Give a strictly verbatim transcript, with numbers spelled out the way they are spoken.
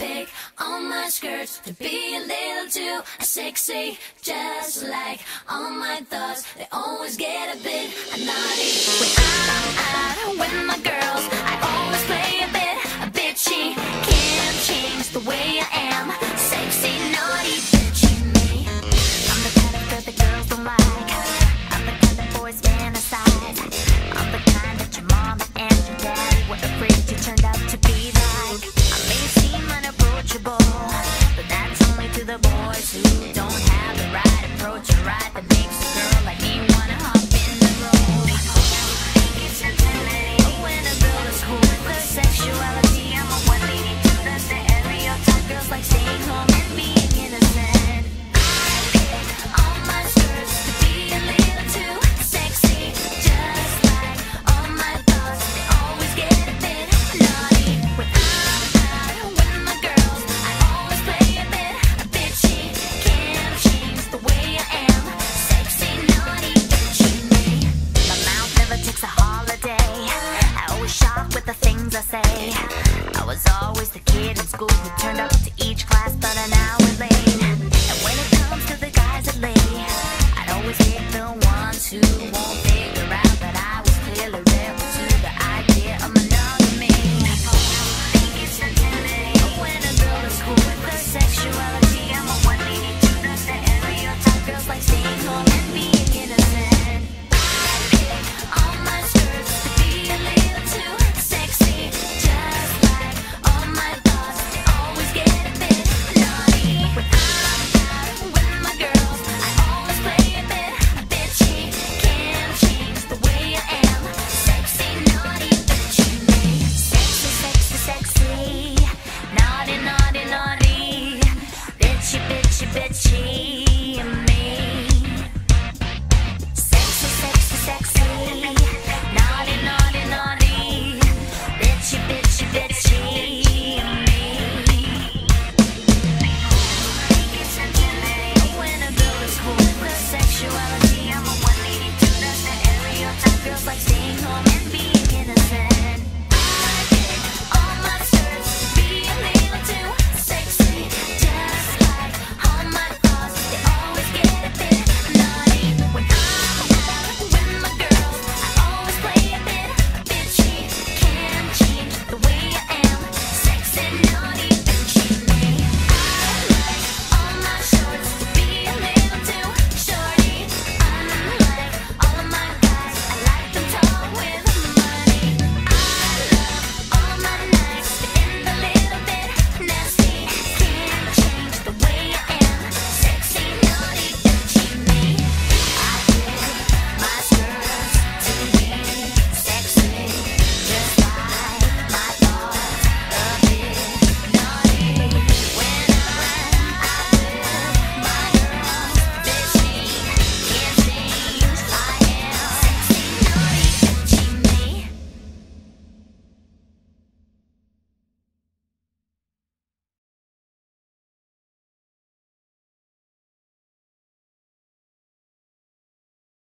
pick on my skirts to be a little too sexy, just like all my thoughts. They always get a bit naughty. When I'm out with my girls, I always play a bit a bitchy. Can't change the way I am, sexy, naughty, bitchy me. I'm the kind of girl that girls don't like. I'm the kind that boys fantasize. I'm the kind that your mama and your daddy were afraid you turned out to be like. I may seem unapproachable, but that's only to the boys who don't have the right approach or right that makes a girl like me wanna hop in the road. It's infinity when a girl is cool with her sexuality. I'm a one lady to the stereotype. Girls like staying home and being innocent. I pick all my skirts to be a little too sexy, just like all my thoughts. They always get a bit naughty. When I'm out with my girls, I always play a bit a bitchy. Can't change the way I am, sexy, naughty, bitchy me. My mouth never takes a holiday. I always shop with the things I say. I was always the kid in school who turned up to